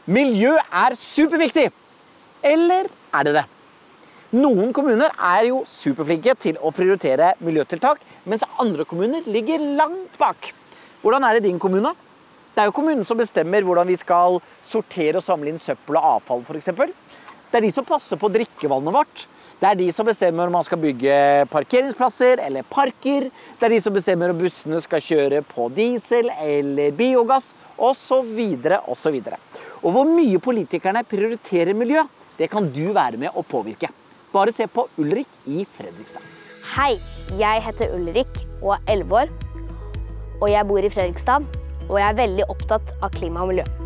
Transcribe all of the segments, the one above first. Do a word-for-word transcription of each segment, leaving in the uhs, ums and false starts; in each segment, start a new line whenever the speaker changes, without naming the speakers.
Miljø er superviktig. Eller er det det? Noen kommuner er jo superflinke til å prioritere miljøtiltak, mens andre kommuner ligger langt bak. Hvordan er det i din kommune? Det er jo kommunen som bestemmer hvordan vi skal sortere og samle inn søppel og avfall, for eksempel. Det er de som passer på drikkevannet vårt. Det er de som bestemmer om man skal bygge parkeringsplasser eller parker. Det er de som bestemmer om bussene skal kjøre på diesel eller biogass, og så videre, og så videre. Og hvor mye politikerne prioriterer miljø, det kan du være med å påvirke. Bare se på Ulrik i Fredrikstad.
Hei, jeg heter Ulrik og er elleve år, og jeg bor i Fredrikstad, og jeg er veldig opptatt av klima og miljø.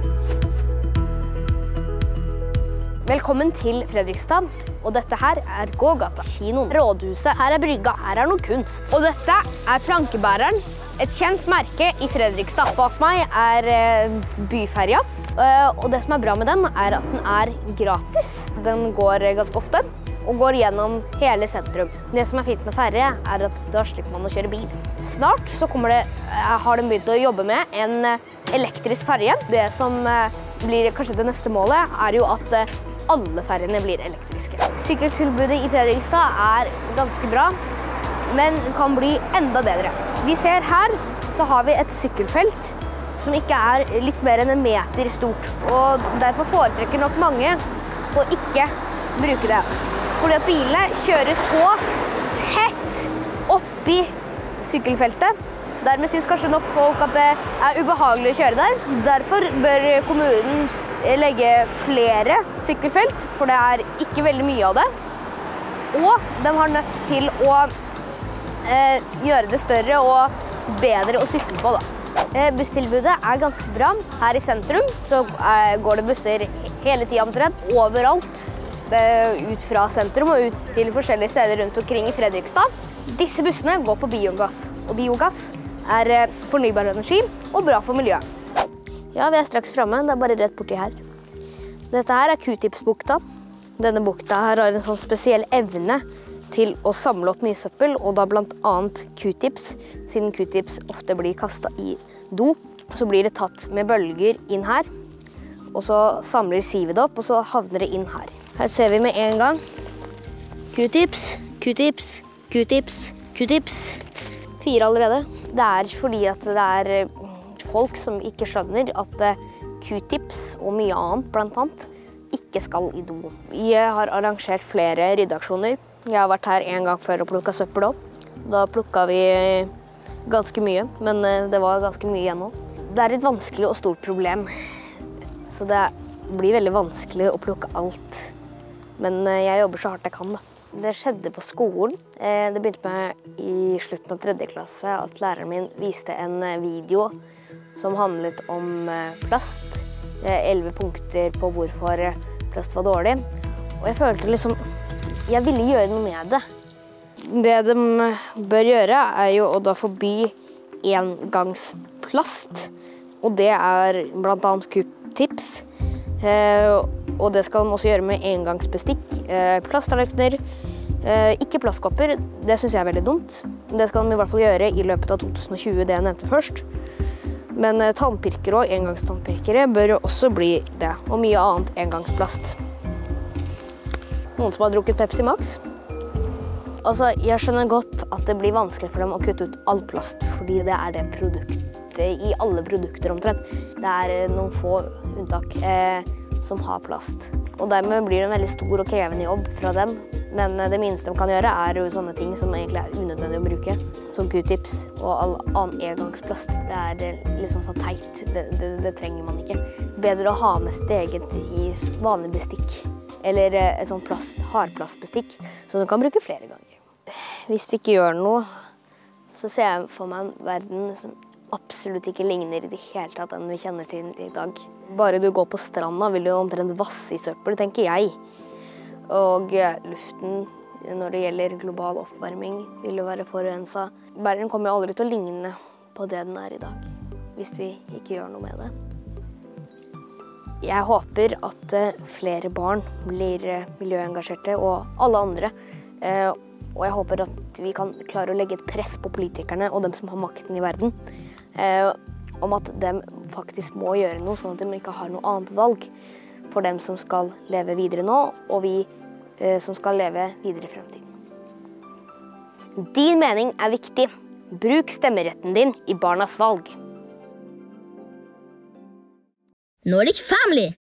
Velkommen til Fredrikstad, og dette her er gågata, kinoen, rådhuset, her er brygga, her er noe kunst. Og dette er plankebæreren, et kjent merke i Fredrikstad. Bak meg er byferja, og det som er bra med den er at den er gratis. Den går ganske ofte, og går gjennom hele sentrum. Det som er fint med ferje er at da slipper man å kjøre bil. Snart så kommer det, har de begynt å jobbe med en elektrisk ferje. Det som blir kanskje det neste målet er jo at alle ferjene blir elektriske. Sykkeltilbudet i Fredrikstad er ganske bra, men kan bli enda bedre. Vi ser her, så har vi et sykkelfelt som ikke er litt mer enn en meter stort. Og derfor foretrekker nok mange å ikke bruke det. Fordi at bilene kjører så tett oppi sykkelfeltet. Dermed synes kanskje nok folk at det er ubehagelig å kjøre der. Derfor bør kommunen legge flere sykkelfelt, for det er ikke veldig mye av det. Og de har nødt til å eh, gjøre det større og bedre å sykle på da. Eh, busstilbudet er ganske bra. Her i sentrum så eh, går det busser hele tiden omtrent, overalt. Eh, ut fra sentrum og ut til forskjellige steder rundt omkring i Fredrikstad. Disse bussene går på biogass, og biogass er eh, fornybar energi og bra for miljøet. Ja, vi er straks fremme, det er bare rett borti her. Dette her er Q-tipsbukta. Denne bukta her har en sånn spesiell evne til å samle opp mye søppel, og da blant annet Q-tips. Siden Q-tips ofte blir kastet i do, så blir det tatt med bølger inn her, og så samler sivet det opp, og så havner det inn her. Her ser vi med en gang Q-tips, Q-tips, Q-tips, Q-tips. Fire allerede. Det er fordi at det er folk som ikke skjønner at Q-tips og mye annet, blant annet, ikke skal i do. Jeg har arrangert flere ryddeaksjoner. Jeg har vært her en gang før og plukket søppel opp. Da plukket vi ganske mye, men det var ganske mye igjen nå. Det er et vanskelig og stort problem, så det blir veldig vanskelig å plukke alt. Men jeg jobber så hardt jeg kan da. Det skjedde på skolen. Det begynte med i slutten av tredje klasse at læreren min viste en video som handlet om plast. elleve punkter på hvorfor plast var dårlig. Og jeg følte liksom, jeg ville gjøre noe med det. Det de bør gjøre er jo å da forby engangsplast. Og det er blant annet Q-tips. Og det skal de også gjøre med engangsbestikk, plasttallerkener, ikke plastkopper. Det synes jeg er veldig dumt. Det skal de i hvert fall gjøre i løpet av to tusen og tjue, det jeg nevnte først. Men tannpirkere og engangstannpirkere bør jo også bli det, og mye annet engangsplast. Noen som har drukket Pepsi Max? Altså, jeg skjønner godt at det blir vanskelig for dem å kutte ut all plast, fordi det er det produktet i alle produkter omtrent. Det er noen få unntak eh, som har plast. Og dermed blir det en veldig stor og krevende jobb fra dem. Men det minste de kan gjøre er jo sånne ting som egentlig er unødvendig å bruke. Som Q-tips og all annen engangsplast. Det er det liksom så teit. Det, det, det trenger man ikke. Bedre å ha med sitt eget i vanlig bestikk. Eller et sånt plast, hardplastbestikk som du kan bruke flere ganger. Hvis vi ikke gjør noe, så ser jeg for meg en verden som absolutt ikke ligner i det hele tatt den vi kjenner til i dag. Bare du går på stranda vil du omtrent vasse i søppel, tenker jeg. Og luften, når det gjelder global oppvarming, vil jo være forurenset. Verden kommer jo aldri til å ligne på det den er i dag, hvis vi ikke gjør noe med det. Jeg håper at flere barn blir miljøengasjerte, og alle andre. Og jeg håper at vi kan klare å legge et press på politikerne og dem som har makten i verden. om at de faktisk må gjøre noe, sånn at de ikke har noe annet valg for dem som skal leve videre nå, og vi eh, som skal leve videre i fremtiden. Din mening er viktig. Bruk stemmeretten din i barnas valg.
Nordic Family!